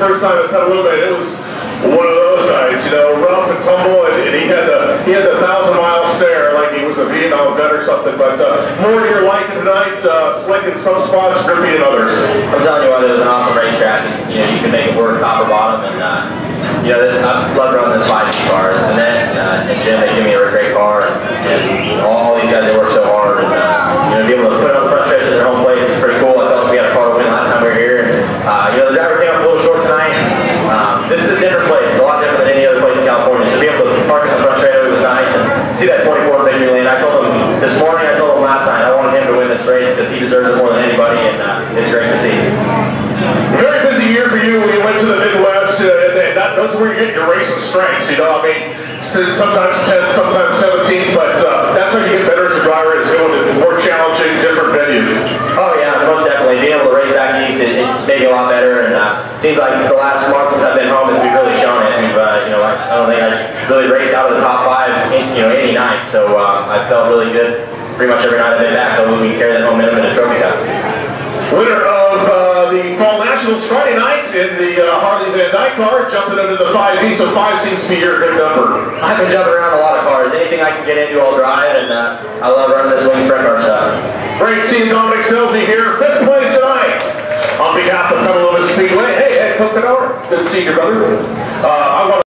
first time at Petaluma, and it was one of those nights, you know, rough and tumble, and he had the 1,000-mile stare like he was a Vietnam vet or something. But more to your liking tonight, slick in some spots, grippy in others. I'm telling you what, it was an awesome racetrack. You know, you can make it work top or bottom, and you know, I love running this 5 car. And Annette and Jim, they give me a great car, and all these guys, they work so hard, and you know, to be able to put on the frustration at their home place is pretty cool. I felt like we had a car to win last time we were here, and you know, the driver came up a little short tonight. This is a different place, a lot different than any other place in California. So to be able to park in the front straightaway was nice, and see that 24 victory lane. I told him this morning, I told him last night, I wanted him to win this race because he deserves it more than anybody, and it's great to see. Very busy year for you when you went to the Midwest. Those are where you get your racing strengths, you know. I mean, sometimes 10th, sometimes 17th, but that's how you get better as a driver, is going to more challenging, different venues. Oh yeah, most definitely. Being able to race back east, it's made me a lot better, and it seems like the last month since I've been home, we've really shown it. We've, you know, I don't think I really raced out of the top 5, you know, any night, so I felt really good pretty much every night I've been back, so we can carry that momentum in the Trophy Cup. Winner of the Fall Nationals Friday night in the Harley Van Dyke car, jumping into the 5E, so 5 seems to be your good number. I've been jumping around a lot of cars. Anything I can get into, I'll drive, and I love running this wing sprint car stuff. Great seeing Dominic Scelzi here, 5th place tonight. On behalf of Petaluma Speedway, hey, Ed Coconor, good to see you, brother. I want